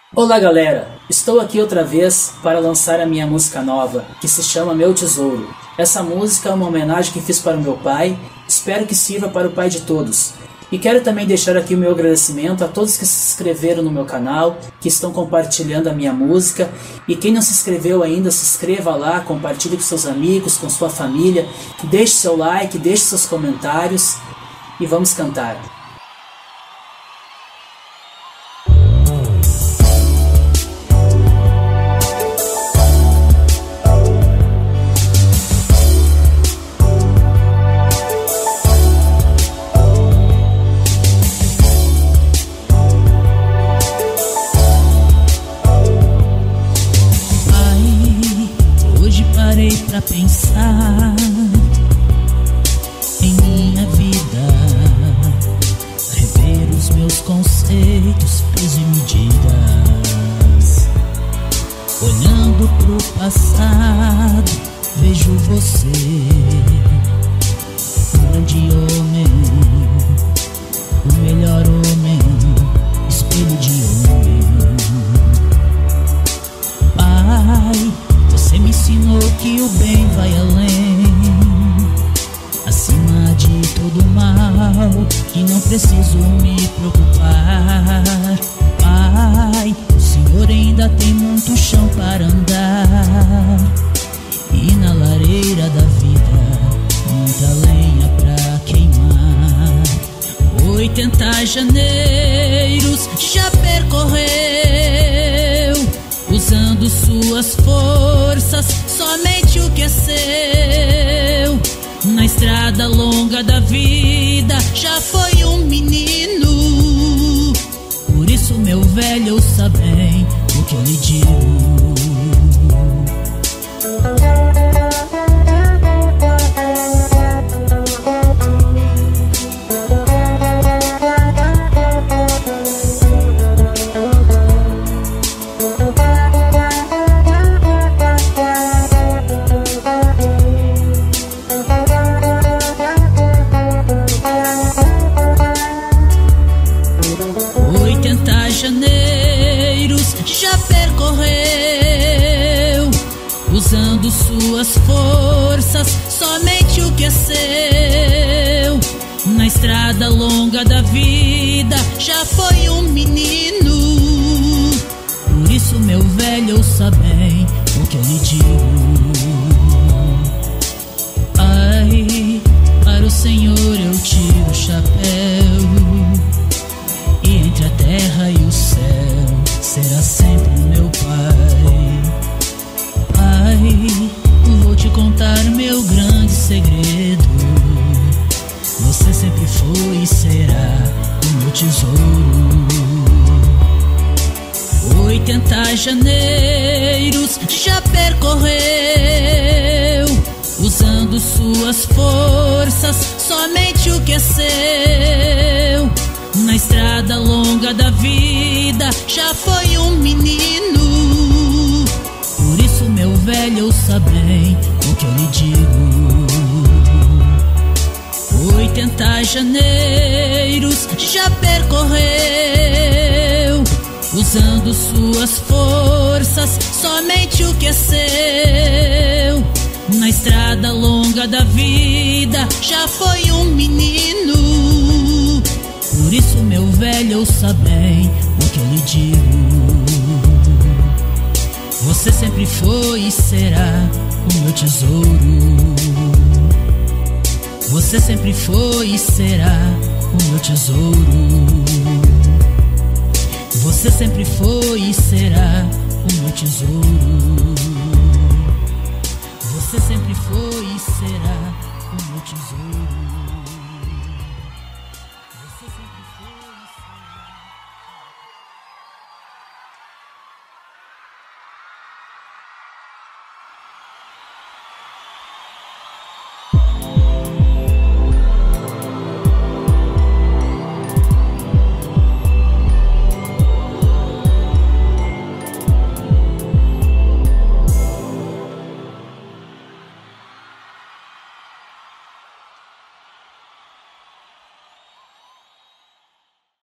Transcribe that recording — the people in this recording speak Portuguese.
Olá galera, estou aqui outra vez para lançar a minha música nova, que se chama Meu Tesouro. Essa música é uma homenagem que fiz para o meu pai, espero que sirva para o pai de todos. E quero também deixar aqui o meu agradecimento a todos que se inscreveram no meu canal, que estão compartilhando a minha música. E quem não se inscreveu ainda, se inscreva lá, compartilhe com seus amigos, com sua família, deixe seu like, deixe seus comentários e vamos cantar. Parei pra pensar em minha vida, rever os meus conceitos, peso e medidas. Olhando pro passado, vejo você, um grande homem, o melhor homem, espelho de homem. Pai, você me ensinou que o bem vai além, acima de todo mal, que não preciso me preocupar. Pai, o Senhor ainda tem muito chão para andar, e na lareira da vida, muita lenha pra queimar. 80 janeiros já percorreu, usando suas forças, somente o que é seu. Na estrada longa da vida, já foi um menino. Por isso, meu velho, ouça bem o que eu lhe digo. 80 janeiros já percorreu, usando suas forças, somente o que é seu. Na estrada longa da vida, já foi um menino. Por isso, meu velho, ouça bem o que eu lhe digo. Ai, para o Senhor eu tiro o chapéu, e entre a terra e o céu será sempre meu Pai. Pai, vou te contar meu grande segredo. Você sempre foi e será o meu tesouro. 80 janeiros já percorreu, usando suas forças, somente o que é seu. Na estrada longa da vida, já foi um menino. Por isso, meu velho, ouça bem o que eu lhe digo. 80 janeiros já percorreu, usando suas forças, somente o que é seu. Na estrada longa da vida, já foi um menino. Por isso, meu velho, ouça bem o que eu lhe digo. Você sempre foi e será o meu tesouro. Você sempre foi e será o meu tesouro. Você sempre foi e será o meu tesouro. Você sempre foi e será o meu tesouro.